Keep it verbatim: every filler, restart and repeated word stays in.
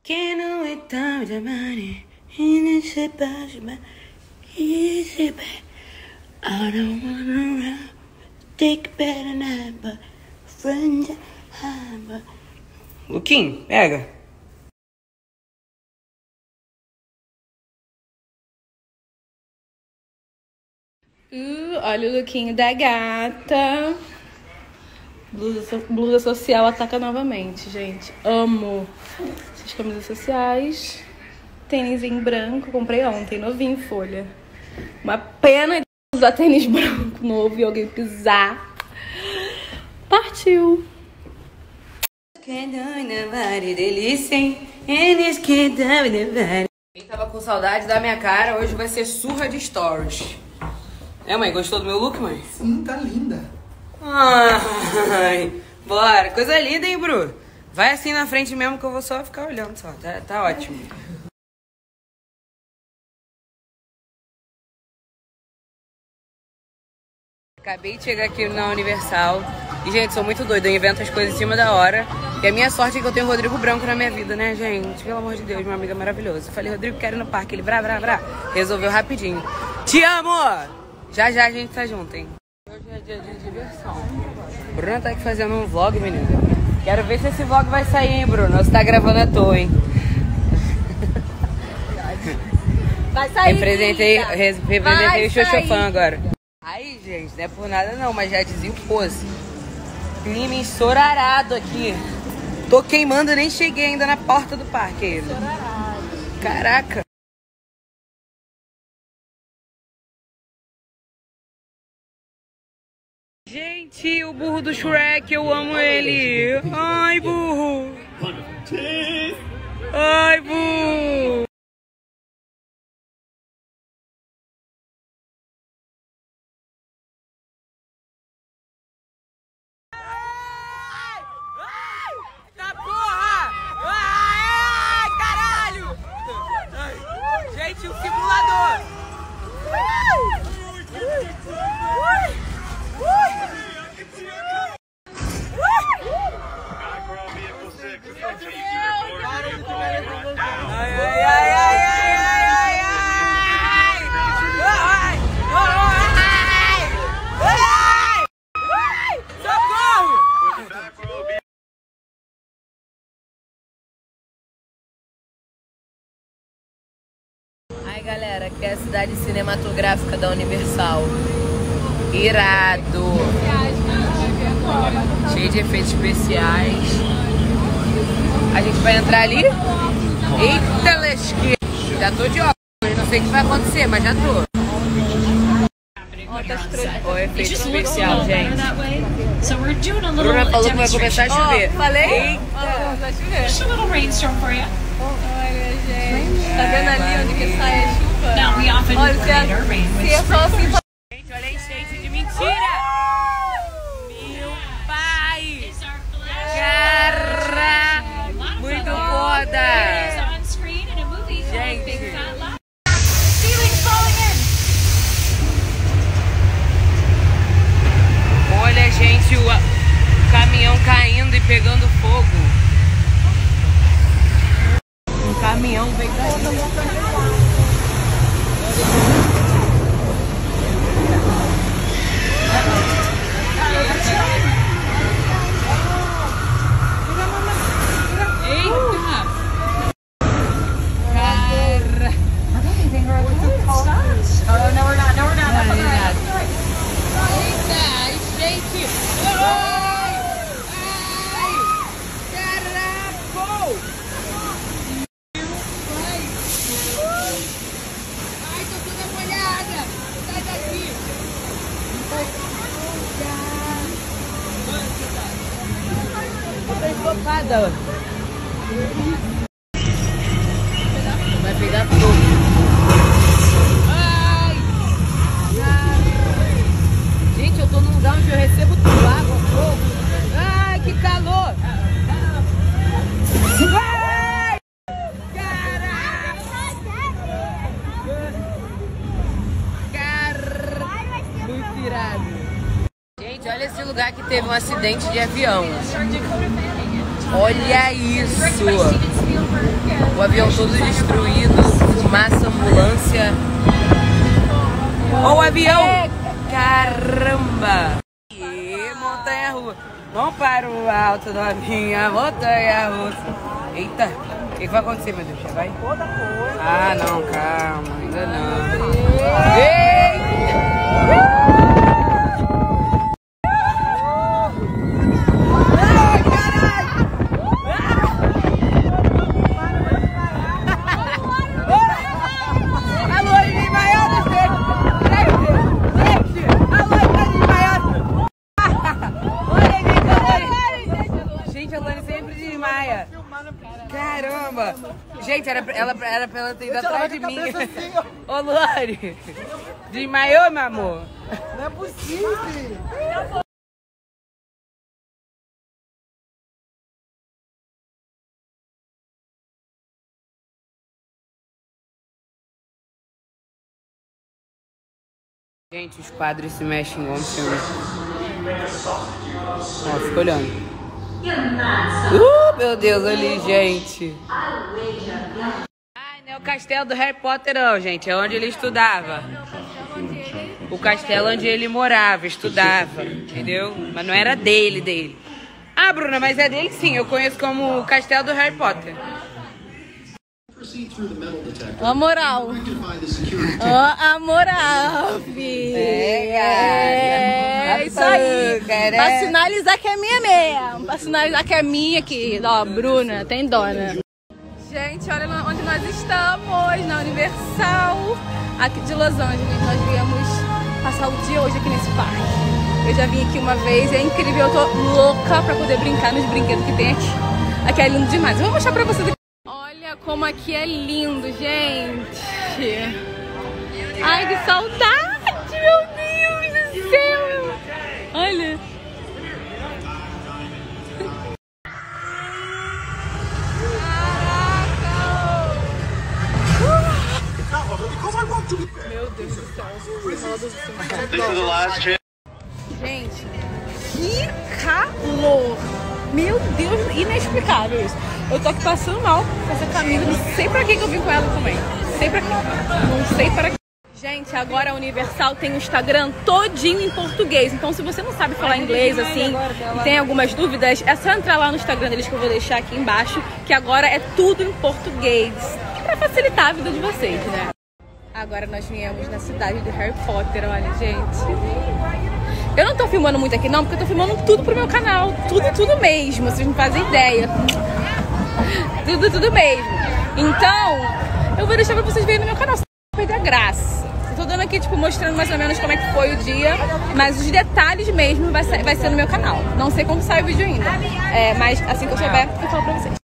Quem não é tão de money, e nem se passa, mas que se passa. I don't wanna run, take better now, but friends, but... Luquinho, pega. Uh, olha o lookinho da gata. Blusa, blusa social ataca novamente, gente. Amo essas camisas sociais. Tênis em branco, comprei ontem, novinho em folha. Uma pena de usar tênis branco novo e alguém pisar. Partiu. Quem tava com saudade da minha cara, hoje vai ser surra de stories. É, mãe, gostou do meu look, mãe? Sim, tá linda. Ai, bora. Coisa linda, hein, Bru? Vai assim na frente mesmo que eu vou só ficar olhando só. Tá, tá ótimo. Acabei de chegar aqui na Universal. E, gente, sou muito doida. Eu invento as coisas em cima da hora. E a minha sorte é que eu tenho o Rodrigo Branco na minha vida, né, gente? Pelo amor de Deus, meu amigo é maravilhoso. Eu falei, Rodrigo, quero ir no parque. Ele, brá, brá, brá. Resolveu rapidinho. Te amo! Já, já a gente tá junto, hein? Hoje é dia de diversão. Bruno tá aqui fazendo um vlog, menina. Quero ver se esse vlog vai sair, hein, Bruno? Você tá gravando à toa, hein? Vai sair. Representei, representei o Xoxofã agora. Aí, gente, não é por nada não, mas já dizia o pose. Clima ensorarado aqui. Tô queimando, nem cheguei ainda na porta do parque ainda. Caraca. Gente, o burro do Shrek, eu amo ele. Ai, burro. Ai, burro. Tá porra! Ai, caralho! Gente, o simulador! Ai, ai, ai, ai, ai, ai, ai! Ai! Ai! Ai! Socorro! Ai, galera, aqui é a cidade cinematográfica da Universal. Irado! Cheio de efeitos especiais. A gente vai entrar ali. Eita, lesque! Já tô de óculos, não sei o que vai acontecer, mas já tô. Ó, o efeito especial, gente. Bruna falou que vai começar a chover. Falei? Eita! Vai chover. Just a little rainstorm for you. Olha, gente. Tá vendo ali onde que sai a chuva? Now we often Olha, later rain se with é só assim... Gente, olha a enchente de mentira! Meu pai! is our flash Cara! Muito foda! on screen in a movie called Gente. Big Fat Lies. Ceiling's falling in. Olha, gente, o a- caminhão caindo e pegando fogo. Um caminhão veio daí. Oh, no, we're not. No, we're not. Focada. Vai pegar tudo. Ai! Gente, eu tô num lugar onde eu recebo tudo, água, fogo. Ai, que calor! Ai! Caraca! Caraca! Muito irado. Gente, olha esse lugar que teve um acidente de avião. Olha isso! avião todo destruído, fumaça, ambulância. Ó o avião! Caramba! E montanha russa. Vamos para o alto da minha montanha russa. Eita, o que, que vai acontecer, meu Deus? Já vai? Ah, não, calma, ainda não. Eita! Caramba! Gente, era pra, ela, era pra ela ter ido atrás de mim. Assim, ô, Lore! Desmaiou, meu amor? Não é possível! Gente, os quadros se mexem igual um filme. Ó, fica olhando. Uh, meu Deus, ali, gente. Ai, não é o castelo do Harry Potter, não, gente. É onde ele estudava. O castelo onde ele morava, estudava. Entendeu? Mas não era dele, dele. Ah, Bruna, mas é dele sim. Eu conheço como o castelo do Harry Potter. Ó a moral. Ó a moral, filho. É, é isso aí. Pra sinalizar que é minha mesmo. Pra sinalizar que é minha aqui. Ó, Bruna, tem dona. Gente, olha onde nós estamos. Na Universal. Aqui de Los Angeles. Nós viemos passar o dia hoje aqui nesse parque. Eu já vim aqui uma vez. É incrível. Eu tô louca pra poder brincar nos brinquedos que tem aqui. Aqui é lindo demais. Eu vou mostrar pra vocês aqui. Olha como aqui é lindo, gente. Ai, que saudade, meu Deus do céu. Olha. Meu Deus do céu. Gente, que calor. Meu Deus, inexplicável isso. Eu tô aqui passando mal com essa camisa. Não sei pra que que eu vim com ela também. Não sei pra quê. Não sei para quê. Gente, agora a Universal tem o Instagram todinho em português. Então, se você não sabe falar inglês, assim, e tem algumas dúvidas, é só entrar lá no Instagram deles que eu vou deixar aqui embaixo, que agora é tudo em português. Pra facilitar a vida de vocês, né? Agora nós viemos na cidade de Harry Potter, olha, gente. Eu não tô filmando muito aqui não, porque eu tô filmando tudo pro meu canal. Tudo, tudo mesmo, vocês não fazem ideia. Tudo, tudo mesmo. Então, eu vou deixar pra vocês verem no meu canal, senão não vai perder a graça. Eu tô dando aqui, tipo, mostrando mais ou menos como é que foi o dia, mas os detalhes mesmo vai ser, vai ser no meu canal. Não sei como sai o vídeo ainda, é, mas assim que eu souber, eu falo pra vocês.